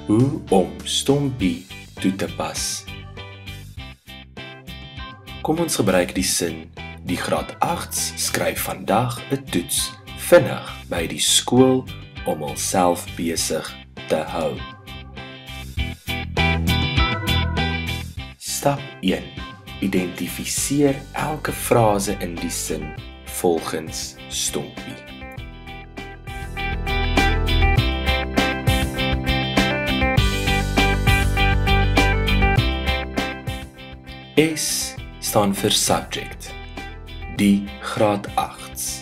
Hoe om stompie toe te pas. Kom ons gebruik die sin, die graad 8's skryf vandag 'n toets vinnig by die skool om hulself besig te hou. Stap 1. Identifiseer elke frase in die sin volgens stompie. S staan vir subject, die graad 8's.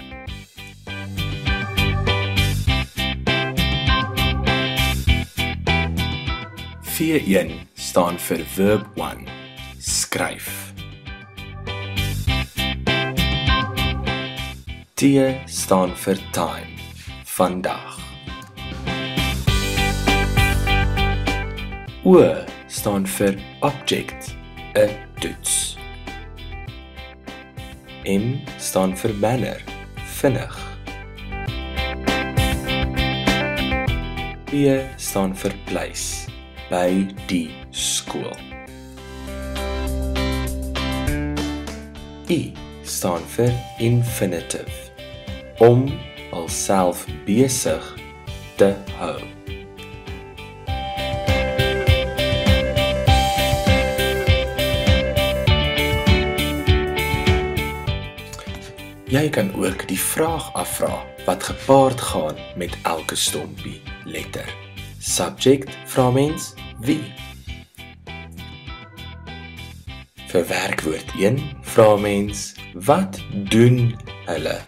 V1 staan vir verb 1, skryf. T staan vir time, vandag. O staan vir object, 'n toets. M staan vir manner, vinnig. P staan vir place, by die skool. I staan vir infinitive, om alself besig te hou. Jy kan ook die vraag afvra wat gepaard gaan met elke stompie letter. Subject vra mens wie. Vir werkwoord 1 vra mens wat doen hulle.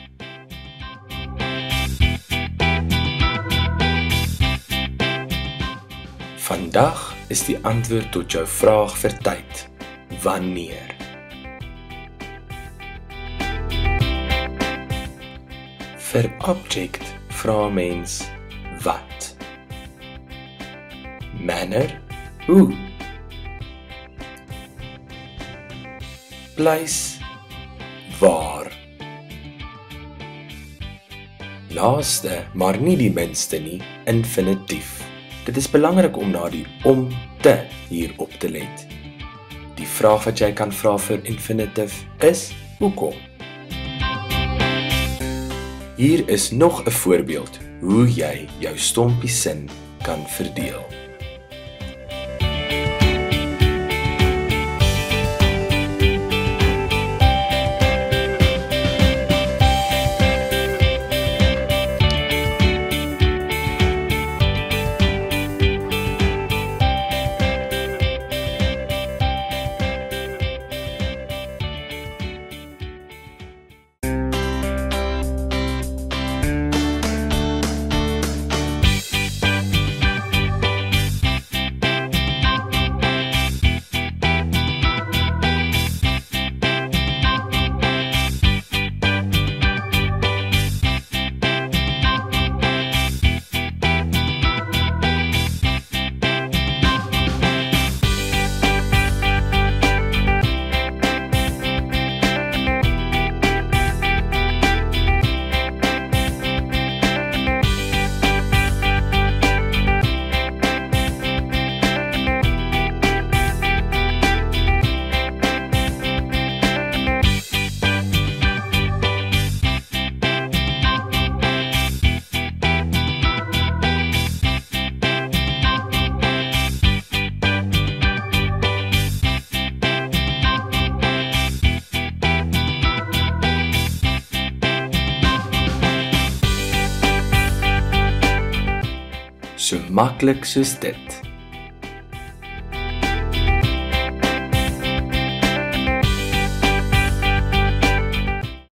Vandag is die antwoord tot jou vraag vir tyd. Wanneer? Vir object vra mens wat. Manner, hoe. Place, waar. Laaste, maar nie die minste nie, infinitief. Dit is belangrik om na die om te hier op te let. Die vraag wat jy kan vra vir infinitive is, hoekom? Hier is nog 'n voorbeeld hoe jy jou stompie sin kan verdeel. So maklik soos dit.